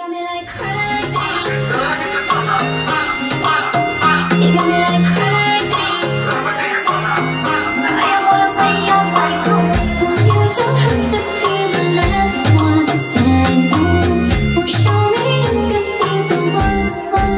got me like crazy. You got me like crazy. I wanna say you're psycho. You don't have to be the last one to stand for. Well, show me you can be the one.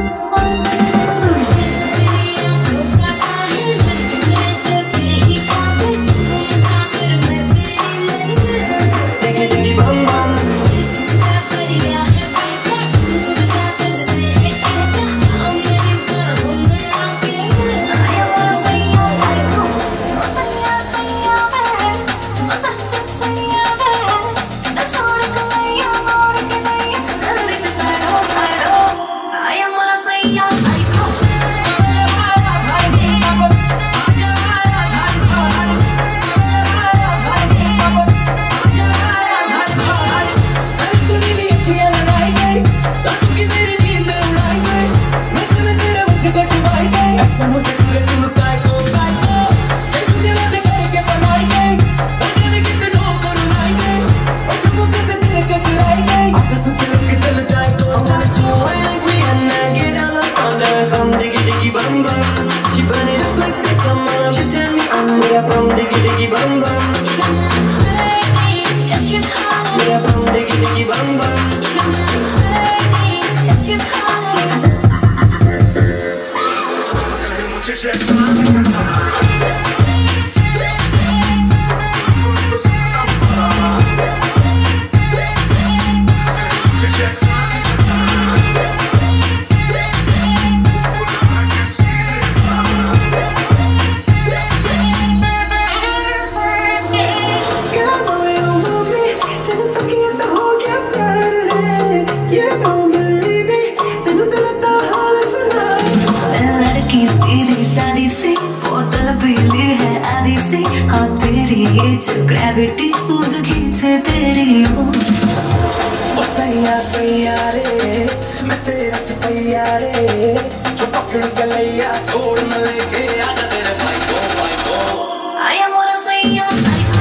तेरी आँखों का साहिल तेरे पे ही पागल तू मुसाफिर मैं तेरी मंजिल डिगी बम बम इसका परिया है बहका डूब जा तुझसे कहता हाँ मेरी बाहों में आके I wanna say you're psycho. Oh सैया वे oh सैया वे ना छोड़ के नैया मोड़ के नैया जल्दी से साइडो I wanna say you're psycho. मुझे पूरे तू काटो तुझे वादे करके बनाएंगे मैंने कितनों को रुलाएंगे और तुम कैसे दिल के बुलाएंगे आजा तुझे लेके चल जाए तो I wanna see you like we and now get down on the bum diggy bum bum she burn it up like the summer she turn me on yeah bum diggy bum bum You got me like crazy, got you calling. yeah bum diggy bum bum You got me like crazy, got you calling. लड़की सीधी सादी सी बोतल पीली है आधी सी हाँ तेरी ये जो ग्रेविटी मुझे खींचे तेरी ओ सैया रे मैं तेरा सिपैया रे जो पकड़ गलैया छोड़ न लेके आजा तेरे भाई को I wanna say you're psycho.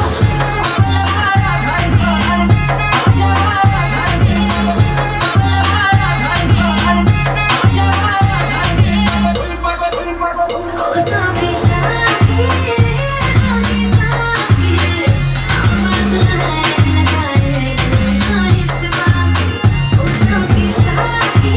Oh साकी साकी आवाज़ है लगाए आहिश बाकी Oh साकी साकी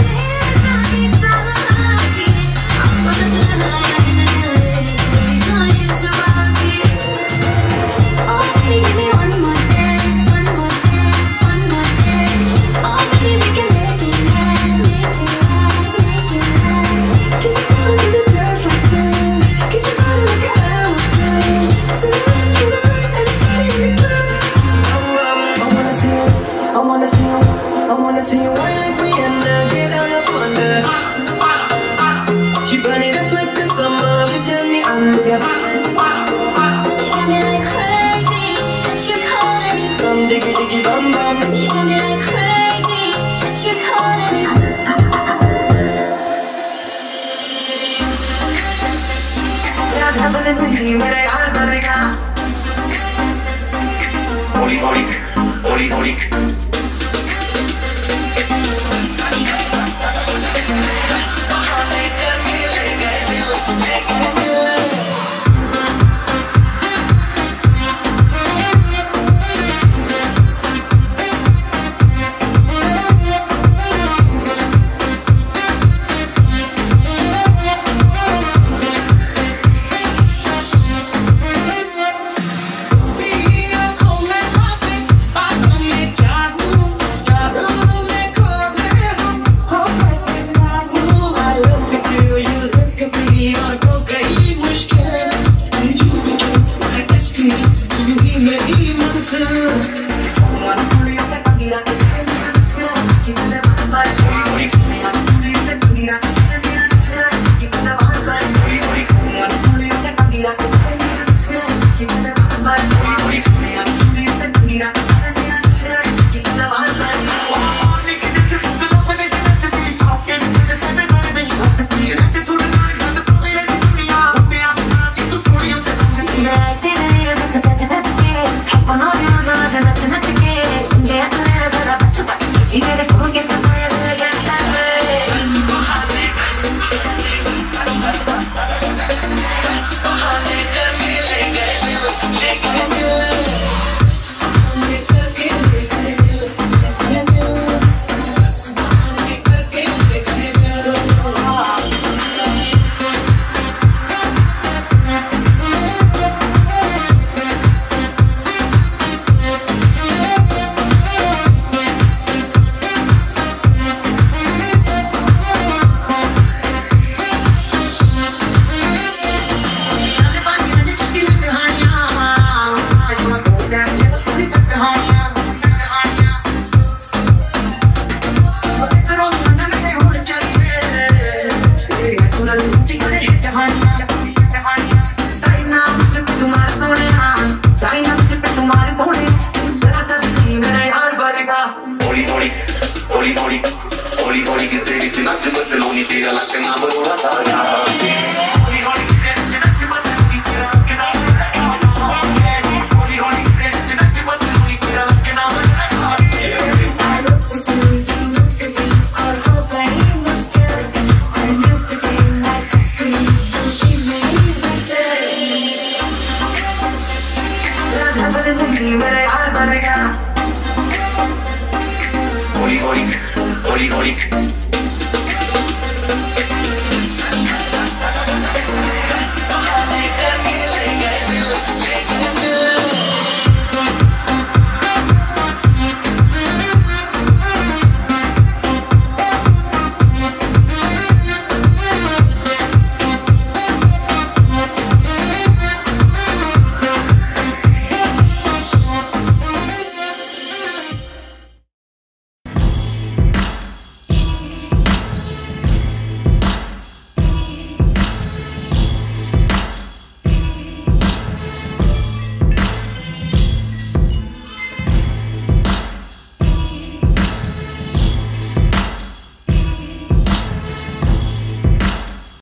आवाज़ है लगाए आहिश बाकी Oh baby give me one more dance one more dance one more dance Oh baby we can make it last make it last Keep on do it just like that Get your body like an hourglass Tonight everybody in the club I wanna see you wine like Rihanna get down up on the she burn it up like the summer she turn me on look at You got me like crazy that you calling me bum diggy bum bum You got me like crazy that you calling me यार double नहीं मेरे यार करेगा होली आँखों में हौली कि तेरी नच बदलोनी तेरा लक ना बरोड़ा सारा हौली